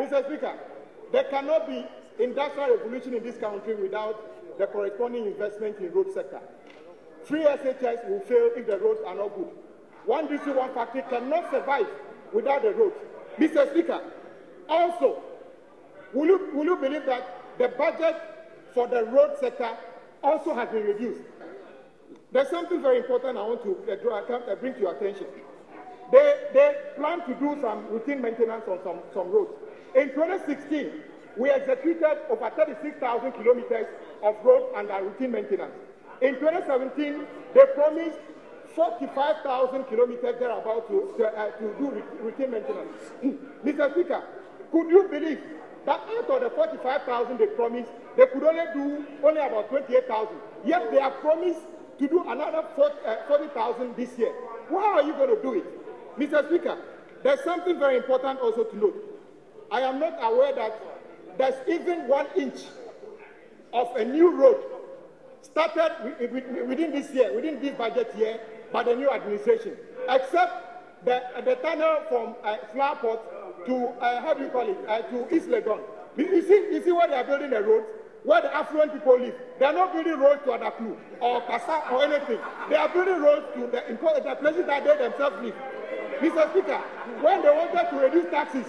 Mr. Speaker, there cannot be industrial revolution in this country without the corresponding investment in road sector. Free SHS will fail if the roads are not good. One district, one factory cannot survive without the roads. Mr. Speaker, also, will you believe that the budget for the road sector also has been reduced? There's something very important I want to bring to your attention. They plan to do some routine maintenance on some roads. In 2016, we executed over 36,000 kilometers of road under routine maintenance. In 2017, they promised 45,000 kilometers thereabout to do routine maintenance. Mr. Speaker, could you believe that out of the 45,000 they promised, they could only do about 28,000. Yet they have promised to do another 40,000 this year. How are you going to do it? Mr. Speaker, there's something very important also to note. I am not aware that there's even 1 inch of a new road started within this year, within this budget year, by the new administration, except the tunnel from Flowerport to, to East Legon. You see where they are building the roads? Where the affluent people live. They are not building roads to Adaklu or Kasa or anything. They are building roads to the places that they themselves live. Mr. Speaker, when they wanted to reduce taxes,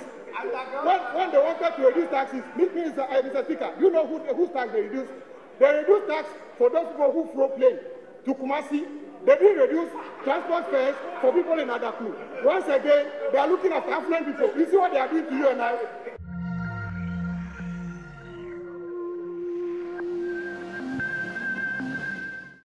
Mr. Speaker, you know whose tax they reduced? They reduced tax for those people who flew plane to Kumasi. They didn't reduce transport fares for people in Adaklu. Once again, they are looking after affluent people. You see what they are doing to you and I?